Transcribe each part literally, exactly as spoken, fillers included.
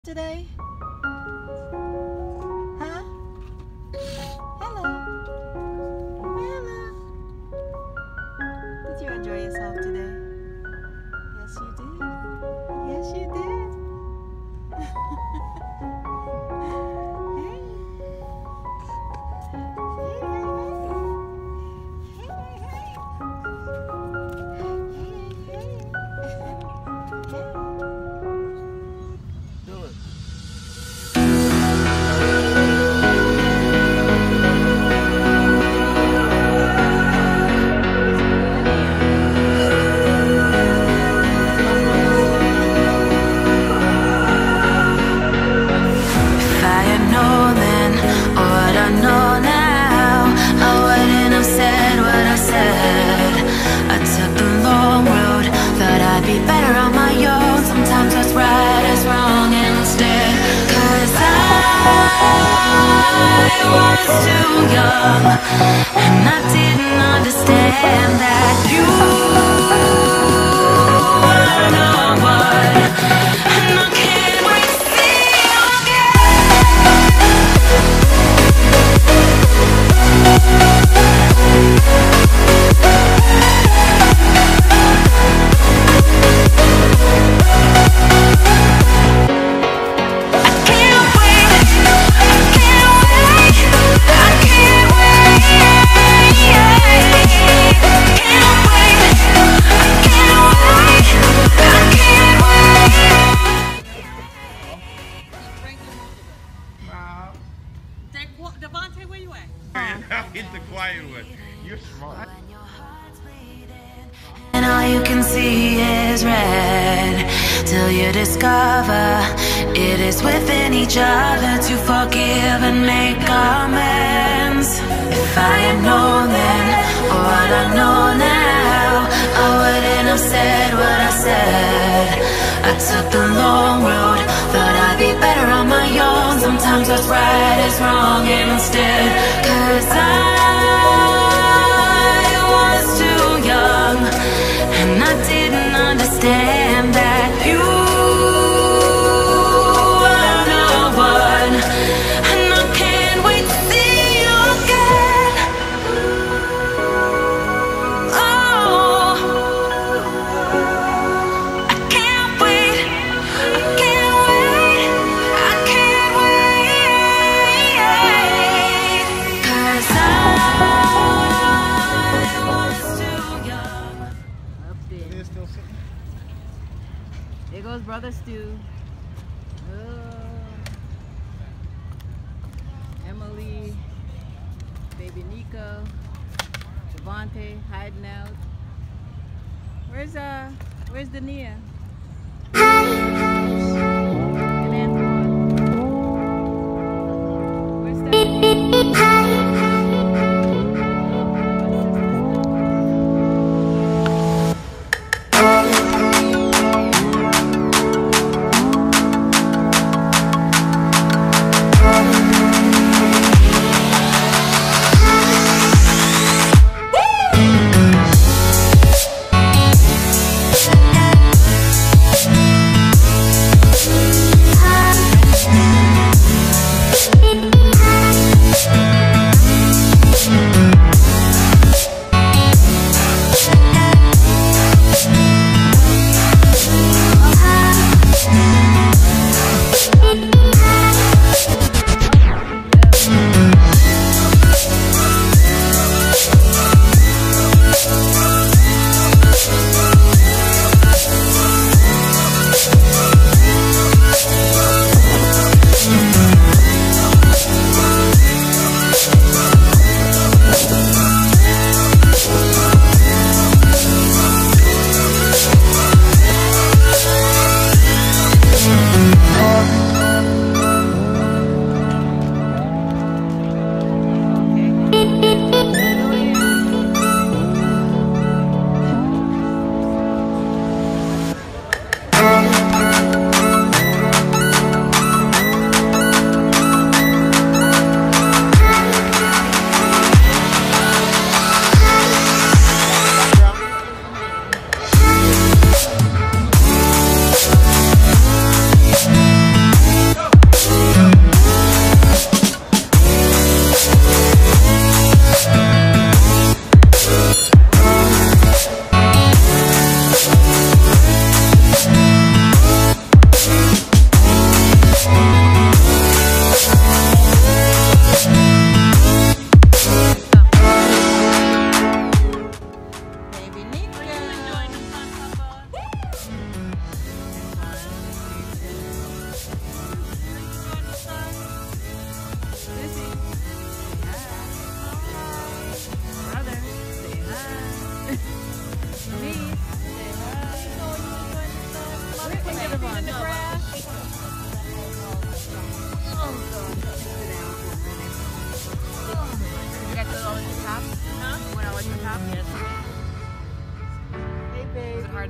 today? Huh? Hello. Hello. Did you enjoy yourself today? Yes, you did. Yes, you did. Hey. Hey, hey, hey. Hey, hey, hey. Hey. Do it. If I had known then what I know now, I wouldn't have said what I said. I took the long road, thought I'd be better on my own. Sometimes what's right is wrong instead. Cause I was too young, and I didn't understand that you were no one. And I can't wait to see you again. Devontae, where you at? Hit the quiet one. You're smart. And all you can see is red, till you discover it is within each other to forgive and make amends. If I had known then what I know now, I wouldn't have said what I said. I took the long road, thought I'd be better on my own. Sometimes what's right is wrong instead. Cause I was too young, and I didn't understand that you were no one. And I can't wait to see you again. Oh, I can't wait, I can't wait, I can't wait. Cause I was too young. Up there. They're still sitting. There goes Brother Stu. Oh. Emily, baby Nico, Devontae hiding out. Where's uh where's Dania? And Antoine. Where's Stephanie?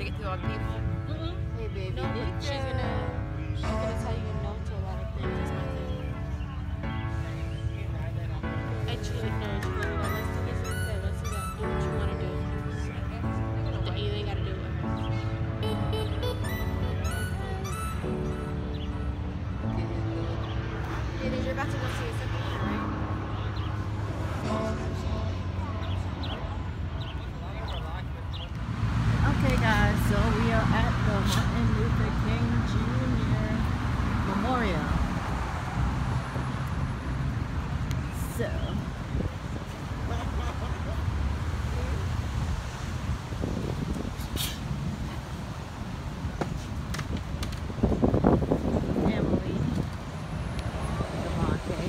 to get through all the people. Mm-mm. Hey, baby. No, Nick, she's gonna, she's gonna tell you no to a lot of things. That's my thing. And she ignores you. Like, let's do this instead. Let's do that. Do what you want to do. You ain't gotta do it with her. It is. You're about to go see a second hand, right? Okay, guys, so we are at the Martin Luther King Junior Memorial. So, Emily, Devontae,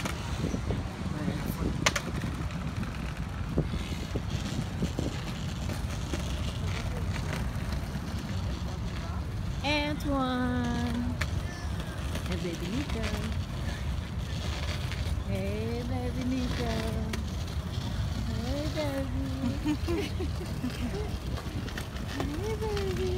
Antoine, and baby Nico. Hey, baby Nico. Hey, baby. Hey, baby.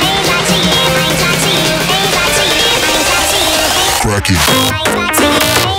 Crack it.